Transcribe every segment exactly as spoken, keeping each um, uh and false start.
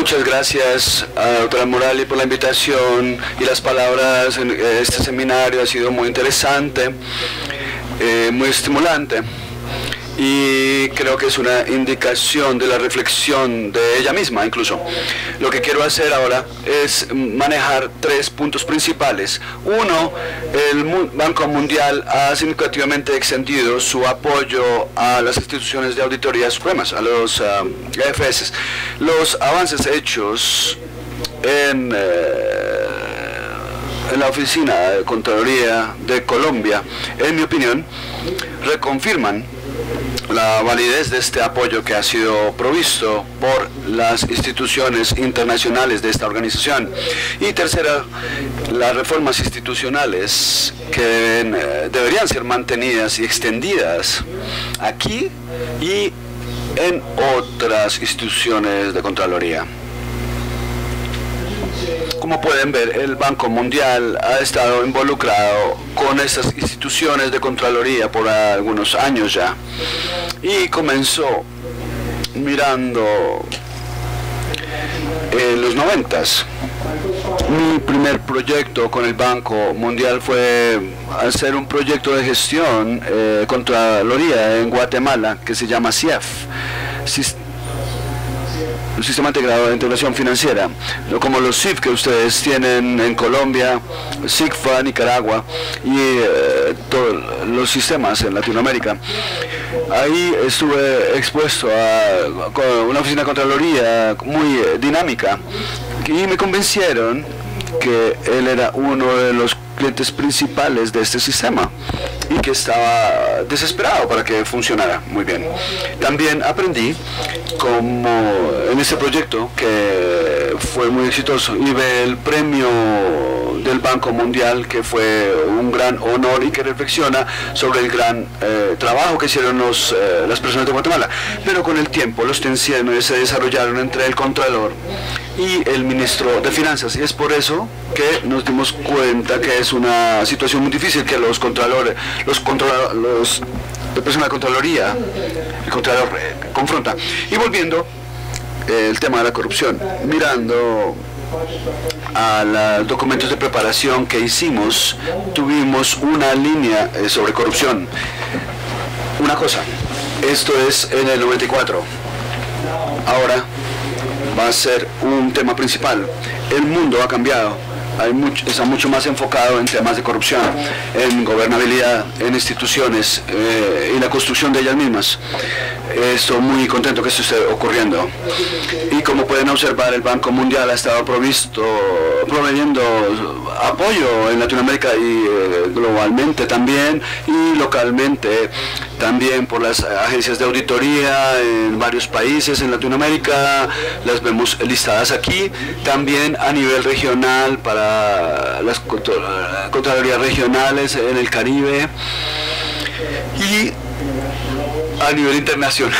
Muchas gracias a la doctora Morali por la invitación y las palabras en este seminario. Ha sido muy interesante, eh, muy estimulante, y creo que es una indicación de la reflexión de ella misma incluso. Lo que quiero hacer ahora es manejar tres puntos principales. Uno, el Banco Mundial ha significativamente extendido su apoyo a las instituciones de auditoría supremas, a los uh, E F S. Los avances hechos en, eh, en la Oficina de Contraloría de Colombia, en mi opinión, reconfirman la validez de este apoyo que ha sido provisto por las instituciones internacionales de esta organización. Y tercera, las reformas institucionales que deben, eh, deberían ser mantenidas y extendidas aquí y en otras instituciones de Contraloría. Como pueden ver, el Banco Mundial ha estado involucrado con estas instituciones de Contraloría por algunos años ya, y comenzó mirando en los noventas. Mi primer proyecto con el Banco Mundial fue hacer un proyecto de gestión eh, Contraloría en Guatemala que se llama C I E F, un sistema integrado de integración financiera, como los C I F que ustedes tienen en Colombia, SIGFA, Nicaragua y eh, todos los sistemas en Latinoamérica. Ahí estuve expuesto a, a una oficina de Contraloría muy eh, dinámica, y me convencieron que él era uno de los clientes principales de este sistema y que estaba desesperado para que funcionara muy bien. También aprendí como en este proyecto, que fue muy exitoso, y ve el premio del Banco Mundial, que fue un gran honor y que reflexiona sobre el gran eh, trabajo que hicieron los, eh, las personas de Guatemala. Pero con el tiempo los tensiones se desarrollaron entre el Contralor y el Ministro de Finanzas, y es por eso que nos dimos cuenta que es una situación muy difícil que los contralores, los controladores, los de personas de Contraloría, el Contralor eh, confronta. Y volviendo eh, el tema de la corrupción, mirando a los documentos de preparación que hicimos, tuvimos una línea eh, sobre corrupción. Una cosa, esto es en el noventa y cuatro, ahora va a ser un tema principal. El mundo ha cambiado, hay mucho, está mucho más enfocado en temas de corrupción, en gobernabilidad, en instituciones eh, y la construcción de ellas mismas. Estoy muy contento que esto esté ocurriendo. Y como pueden observar, el Banco Mundial ha estado provisto, proveyendo apoyo en Latinoamérica y eh, globalmente también, y localmente también por las agencias de auditoría en varios países en Latinoamérica. Las vemos listadas aquí. También a nivel regional para las contralorías regionales en el Caribe, y a nivel internacional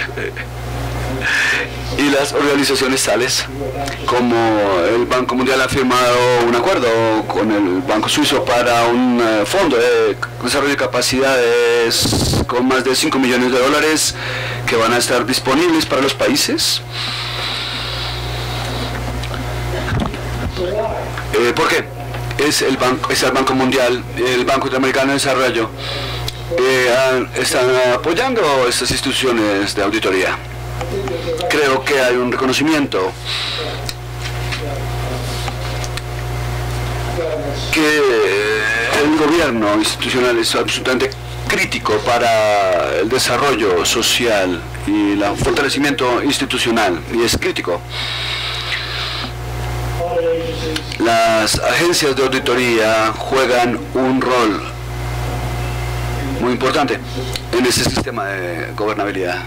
y las organizaciones tales como el Banco Mundial ha firmado un acuerdo con el Banco Suizo para un uh, fondo de desarrollo de capacidades con más de cinco millones de dólares que van a estar disponibles para los países. Eh, ¿Por qué? Es el, banco, es el Banco Mundial, el Banco Interamericano de Desarrollo, eh, han, están apoyando estas instituciones de auditoría. Creo que hay un reconocimiento que el gobierno institucional es absolutamente crítico para el desarrollo social y el fortalecimiento institucional, y es crítico. Las agencias de auditoría juegan un rol muy importante en este sistema de gobernabilidad.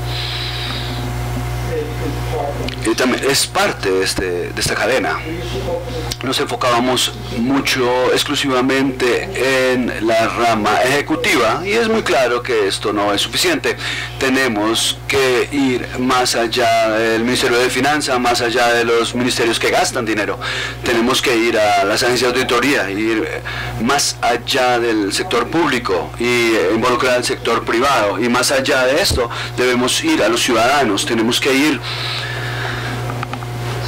Y también es parte de, este, de esta cadena. Nos enfocábamos mucho exclusivamente en la rama ejecutiva, y es muy claro que esto no es suficiente. Tenemos que ir más allá del Ministerio de Finanzas, más allá de los ministerios que gastan dinero. Tenemos que ir a las agencias de auditoría, ir más allá del sector público y involucrar al sector privado, y más allá de esto debemos ir a los ciudadanos. Tenemos que ir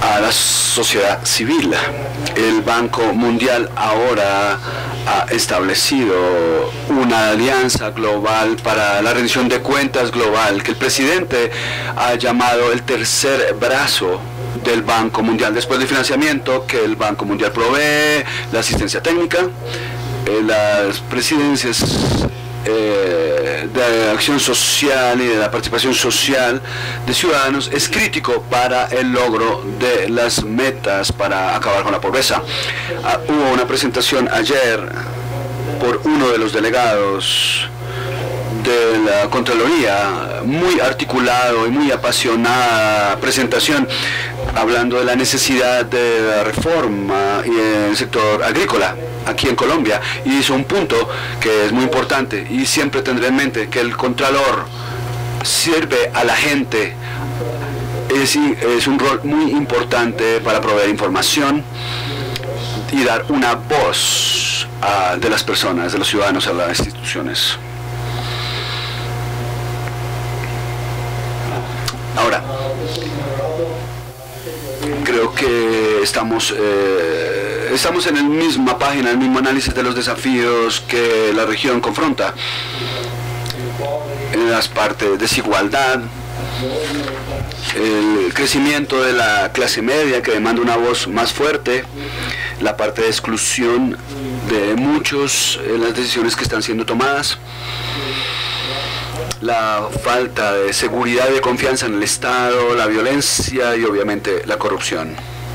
a la sociedad civil. El Banco Mundial ahora ha establecido una alianza global para la rendición de cuentas global, que el presidente ha llamado el tercer brazo del Banco Mundial, después del financiamiento que el Banco Mundial provee, la asistencia técnica, eh, las presidencias eh, de acción social y de la participación social de ciudadanos es crítico para el logro de las metas para acabar con la pobreza. Ah, hubo una presentación ayer por uno de los delegados de la Contraloría, muy articulado y muy apasionada presentación, hablando de la necesidad de la reforma en el sector agrícola aquí en Colombia, y hizo un punto que es muy importante, y siempre tendré en mente que el Contralor sirve a la gente, es, es un rol muy importante para proveer información y dar una voz a, de las personas, de los ciudadanos a las instituciones. Ahora, creo que estamos, eh, estamos en la misma página, el mismo análisis de los desafíos que la región confronta. En las partes de desigualdad, el crecimiento de la clase media que demanda una voz más fuerte, la parte de exclusión de muchos en las decisiones que están siendo tomadas, la falta de seguridad y de confianza en el Estado, la violencia y obviamente la corrupción.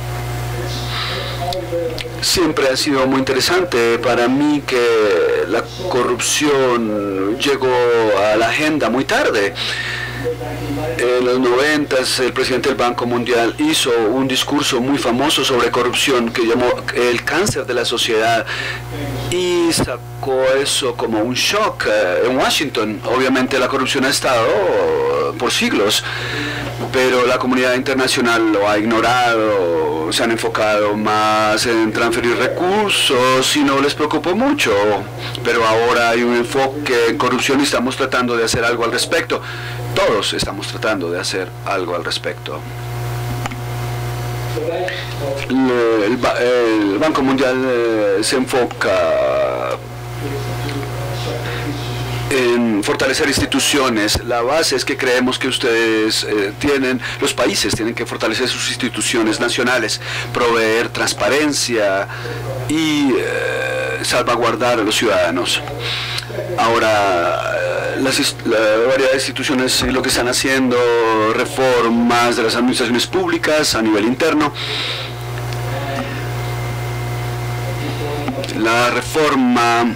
Siempre ha sido muy interesante para mí que la corrupción llegó a la agenda muy tarde. En los noventas el presidente del Banco Mundial hizo un discurso muy famoso sobre corrupción que llamó el cáncer de la sociedad, y sacó eso como un shock en Washington. Obviamente la corrupción ha estado por siglos, pero la comunidad internacional lo ha ignorado, se han enfocado más en transferir recursos y no les preocupó mucho. Pero ahora hay un enfoque en corrupción y estamos tratando de hacer algo al respecto. Todos estamos tratando de hacer algo al respecto. El, el Banco Mundial eh, se enfoca en fortalecer instituciones. La base es que creemos que ustedes eh, tienen, los países tienen que fortalecer sus instituciones nacionales, proveer transparencia y eh, salvaguardar a los ciudadanos. Ahora, las, la variedad de instituciones lo que están haciendo, reformas de las administraciones públicas a nivel interno, la reforma,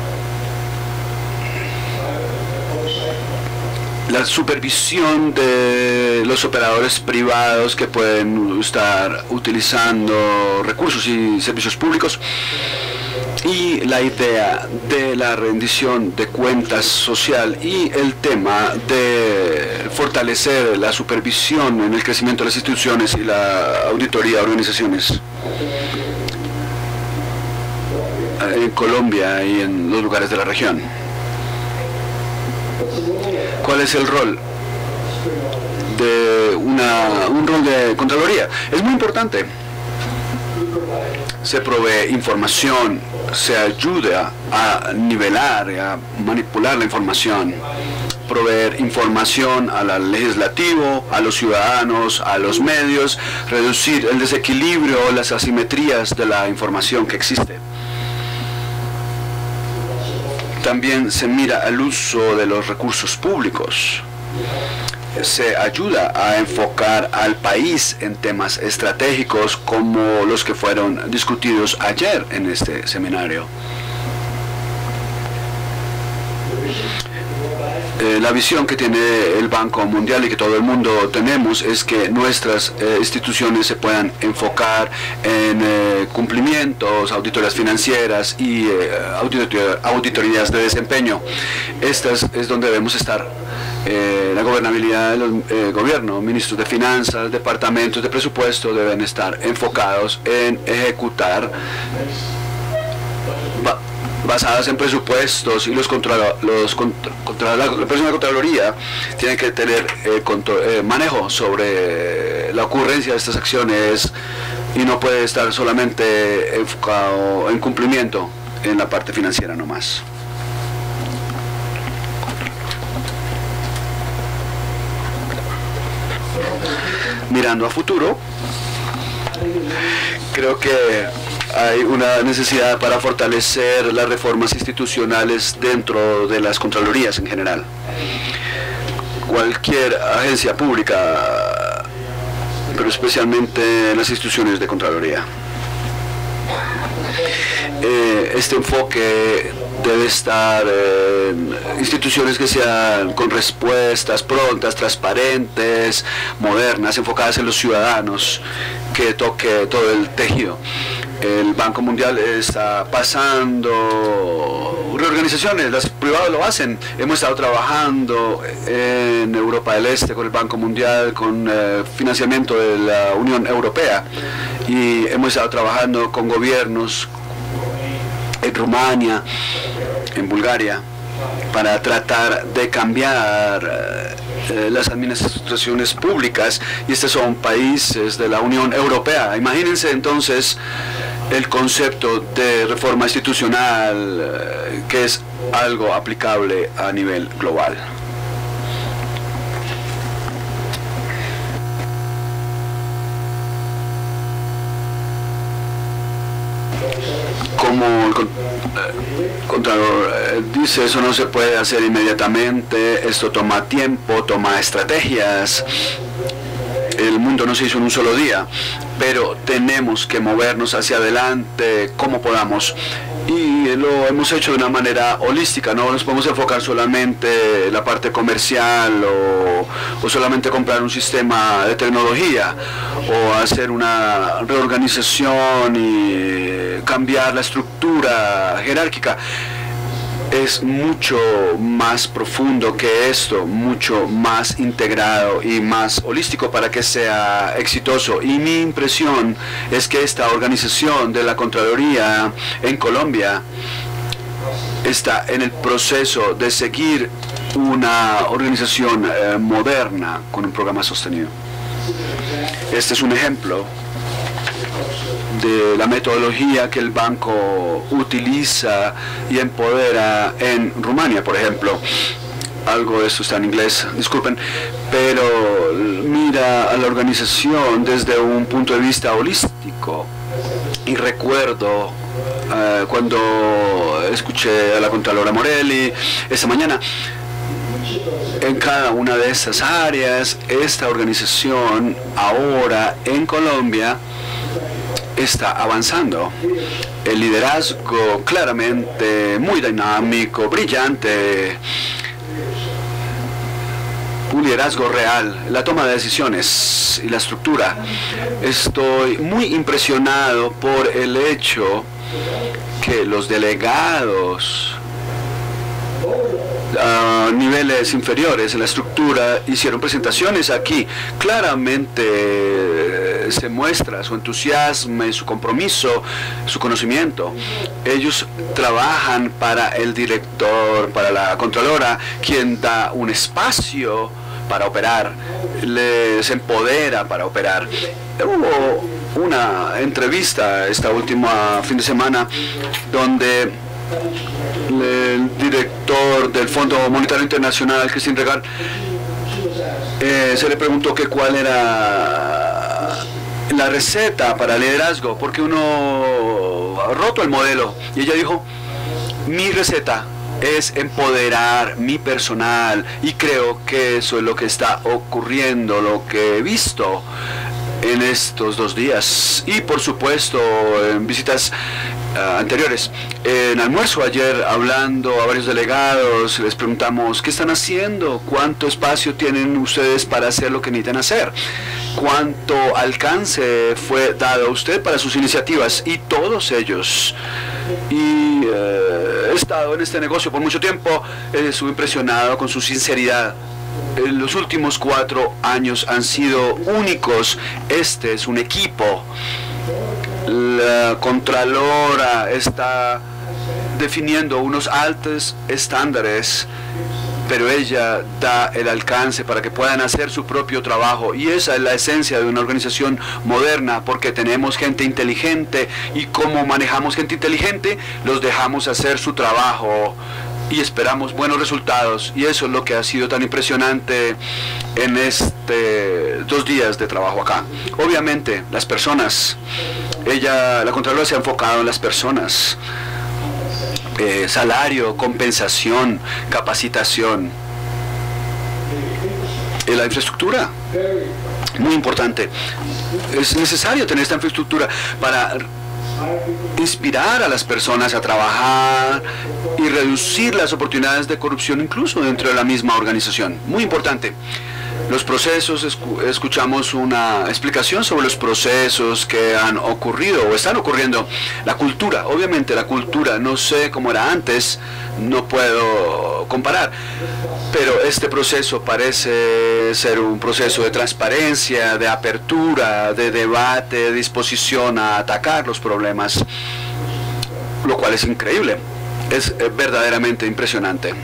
la supervisión de los operadores privados que pueden estar utilizando recursos y servicios públicos, y la idea de la rendición de cuentas social y el tema de fortalecer la supervisión en el crecimiento de las instituciones y la auditoría de organizaciones en Colombia y en los lugares de la región. ¿Cuál es el rol de una, un rol de Contraloría? Es muy importante. Se provee información, se ayuda a nivelar, a manipular la información, proveer información al legislativo, a los ciudadanos, a los medios, reducir el desequilibrio, las asimetrías de la información que existe. También se mira al uso de los recursos públicos. Se ayuda a enfocar al país en temas estratégicos como los que fueron discutidos ayer en este seminario. Eh, la visión que tiene el Banco Mundial y que todo el mundo tenemos es que nuestras eh, instituciones se puedan enfocar en eh, cumplimientos, auditorías financieras y eh, auditoría, auditorías de desempeño. Estas es donde debemos estar. Eh, la gobernabilidad del eh, gobierno, ministros de finanzas, departamentos de presupuesto deben estar enfocados en ejecutar basadas en presupuestos, y los contra, los contra, contra la, la persona de Contraloría tiene que tener eh, control, eh, manejo sobre la ocurrencia de estas acciones y no puede estar solamente enfocado en cumplimiento en la parte financiera nomás. Mirando a futuro, creo que hay una necesidad para fortalecer las reformas institucionales dentro de las Contralorías en general. Cualquier agencia pública, pero especialmente en las instituciones de Contraloría. Eh, este enfoque debe estar en instituciones que sean con respuestas prontas, transparentes, modernas, enfocadas en los ciudadanos, que toque todo el tejido. El Banco Mundial está pasando reorganizaciones, los privados lo hacen. Hemos estado trabajando en Europa del Este con el Banco Mundial, con eh, financiamiento de la Unión Europea, y hemos estado trabajando con gobiernos en Rumania, en Bulgaria, para tratar de cambiar eh, las administraciones públicas, y estos son países de la Unión Europea. Imagínense entonces el concepto de reforma institucional, eh, que es algo aplicable a nivel global. Como el Contralor eh, dice, eso no se puede hacer inmediatamente, esto toma tiempo, toma estrategias. El mundo no se hizo en un solo día, pero tenemos que movernos hacia adelante como podamos, y lo hemos hecho de una manera holística. No nos podemos enfocar solamente en la parte comercial o, o solamente comprar un sistema de tecnología o hacer una reorganización y cambiar la estructura jerárquica. Es mucho más profundo que esto, mucho más integrado y más holístico para que sea exitoso. Y mi impresión es que esta organización de la Contraloría en Colombia está en el proceso de seguir una organización eh, moderna con un programa sostenido. Este es un ejemplo de la metodología que el banco utiliza y empodera en Rumania, por ejemplo. Algo de esto está en inglés, disculpen, pero mira a la organización desde un punto de vista holístico. Y recuerdo uh, cuando escuché a la Contralora Morelli esta mañana, en cada una de estas áreas, esta organización ahora en Colombia está avanzando. El liderazgo claramente muy dinámico, brillante, un liderazgo real, la toma de decisiones y la estructura. Estoy muy impresionado por el hecho que los delegados a niveles inferiores en la estructura hicieron presentaciones aquí. Claramente eh, se muestra su entusiasmo y su compromiso, su conocimiento. Ellos trabajan para el director, para la Contralora, quien da un espacio para operar, les empodera para operar. Hubo una entrevista esta última fin de semana donde el director del Fondo Monetario Internacional, Christine Lagarde, eh, se le preguntó que cuál era la receta para el liderazgo, porque uno ha roto el modelo, y ella dijo: mi receta es empoderar mi personal, y creo que eso es lo que está ocurriendo, lo que he visto en estos dos días, y por supuesto en visitas Uh, anteriores. En almuerzo ayer, hablando a varios delegados, les preguntamos: ¿qué están haciendo? ¿Cuánto espacio tienen ustedes para hacer lo que necesitan hacer? ¿Cuánto alcance fue dado a usted para sus iniciativas? Y todos ellos, y uh, he estado en este negocio por mucho tiempo, eh, estuve impresionado con su sinceridad. En los últimos cuatro años han sido únicos. Este es un equipo. La Contralora está definiendo unos altos estándares, pero ella da el alcance para que puedan hacer su propio trabajo, y esa es la esencia de una organización moderna, porque tenemos gente inteligente, y como manejamos gente inteligente, los dejamos hacer su trabajo y esperamos buenos resultados, y eso es lo que ha sido tan impresionante en este dos días de trabajo acá. Obviamente, las personas, ella, la Contralora se ha enfocado en las personas. Eh, salario, compensación, capacitación, eh, la infraestructura, muy importante. Es necesario tener esta infraestructura para inspirar a las personas a trabajar y reducir las oportunidades de corrupción incluso dentro de la misma organización. Muy importante. Los procesos, escuchamos una explicación sobre los procesos que han ocurrido o están ocurriendo. La cultura, obviamente la cultura, no sé cómo era antes, no puedo comparar, pero este proceso parece ser un proceso de transparencia, de apertura, de debate, de disposición a atacar los problemas, lo cual es increíble, es verdaderamente impresionante.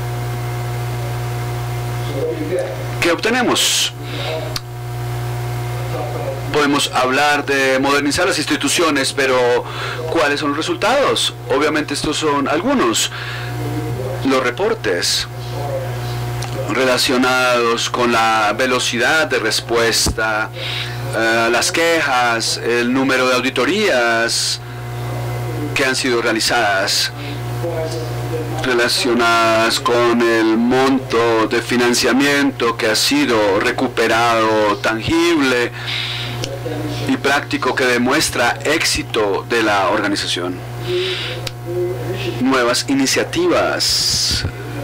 ¿Qué obtenemos? Podemos hablar de modernizar las instituciones, pero ¿cuáles son los resultados? Obviamente estos son algunos. Los reportes relacionados con la velocidad de respuesta, uh, las quejas, el número de auditorías que han sido realizadas, relacionadas con el monto de financiamiento que ha sido recuperado tangible y práctico, que demuestra éxito de la organización. Nuevas iniciativas,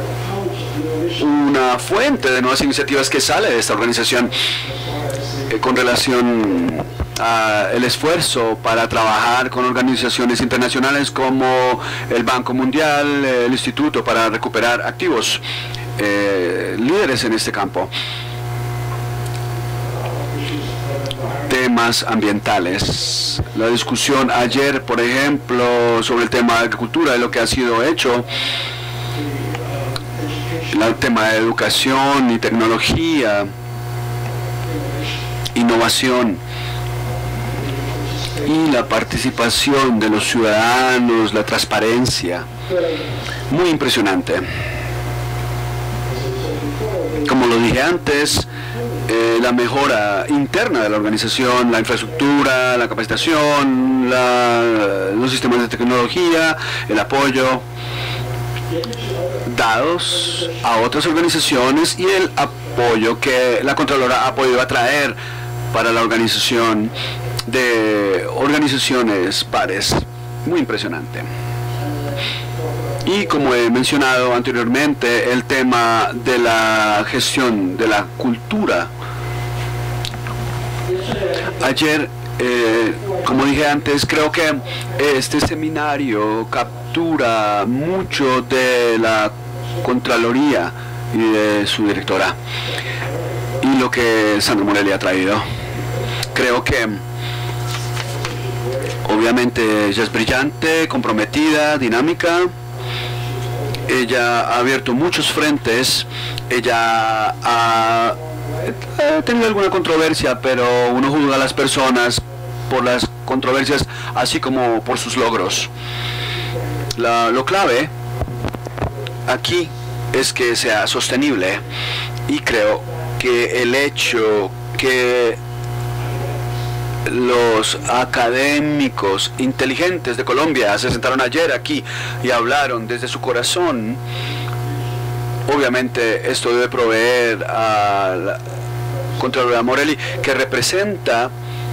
una fuente de nuevas iniciativas que sale de esta organización eh, con relación Uh, el esfuerzo para trabajar con organizaciones internacionales como el Banco Mundial, el Instituto para Recuperar Activos, eh, líderes en este campo. Temas ambientales. La discusión ayer, por ejemplo, sobre el tema de agricultura y lo que ha sido hecho, el tema de educación y tecnología, innovación, y la participación de los ciudadanos, la transparencia, muy impresionante. Como lo dije antes, eh, la mejora interna de la organización, la infraestructura, la capacitación, la, los sistemas de tecnología, el apoyo dados a otras organizaciones y el apoyo que la Contralora ha podido atraer para la organización de organizaciones pares, muy impresionante. Y como he mencionado anteriormente, el tema de la gestión de la cultura. Ayer, eh, como dije antes, creo que este seminario captura mucho de la Contraloría y de su directora y lo que Sandra Morelli ha traído. Creo que obviamente ella es brillante, comprometida, dinámica. Ella ha abierto muchos frentes. Ella ha, ha tenido alguna controversia, pero uno juzga a las personas por las controversias así como por sus logros. La, lo clave aquí es que sea sostenible, y creo que el hecho que los académicos inteligentes de Colombia se sentaron ayer aquí y hablaron desde su corazón, obviamente esto debe proveer a la Contralora Morelli, que representa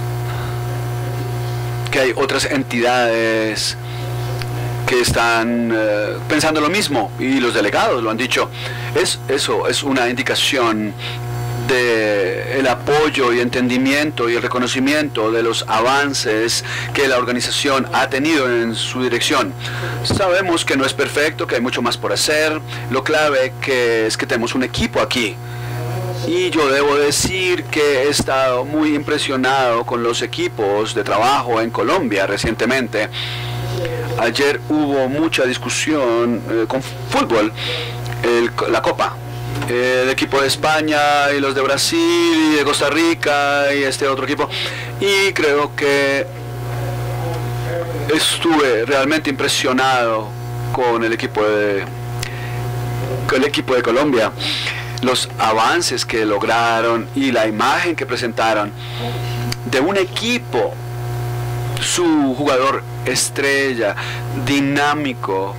que hay otras entidades que están uh, pensando lo mismo, y los delegados lo han dicho. Es, eso es una indicación de el apoyo y entendimiento y el reconocimiento de los avances que la organización ha tenido en su dirección. Sabemos que no es perfecto, que hay mucho más por hacer. Lo clave que es que tenemos un equipo aquí, y yo debo decir que he estado muy impresionado con los equipos de trabajo en Colombia recientemente. Ayer hubo mucha discusión eh, con fútbol, el, la Copa. El equipo de España y los de Brasil y de Costa Rica y este otro equipo. Y creo que estuve realmente impresionado con el equipo de, con el equipo de Colombia. Los avances que lograron y la imagen que presentaron de un equipo, su jugador estrella, dinámico,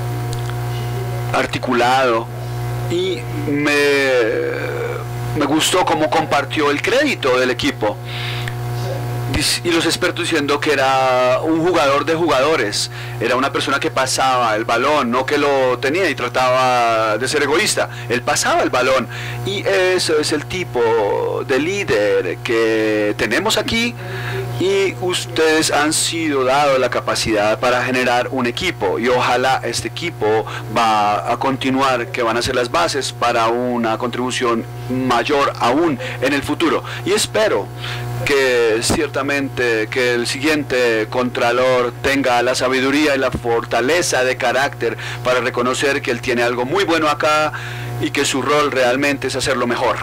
articulado, y me, me gustó cómo compartió el crédito del equipo. Y los expertos diciendo que era un jugador de jugadores, era una persona que pasaba el balón, no que lo tenía y trataba de ser egoísta, él pasaba el balón, y eso es el tipo de líder que tenemos aquí, y ustedes han sido dados la capacidad para generar un equipo, y ojalá este equipo va a continuar, que van a ser las bases para una contribución mayor aún en el futuro, y espero que ciertamente que el siguiente Contralor tenga la sabiduría y la fortaleza de carácter para reconocer que él tiene algo muy bueno acá y que su rol realmente es hacerlo mejor.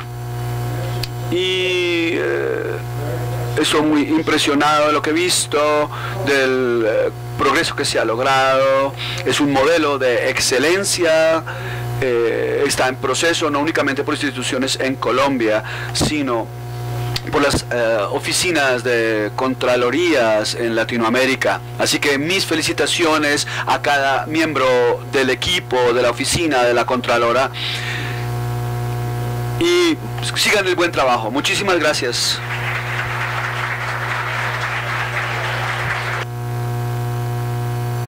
Y eh, estoy muy impresionado de lo que he visto, del eh, progreso que se ha logrado. Es un modelo de excelencia. Eh, está en proceso no únicamente por instituciones en Colombia, sino por las eh, oficinas de Contralorías en Latinoamérica. Así que mis felicitaciones a cada miembro del equipo, de la oficina de la Contralora, y sigan el buen trabajo. Muchísimas gracias.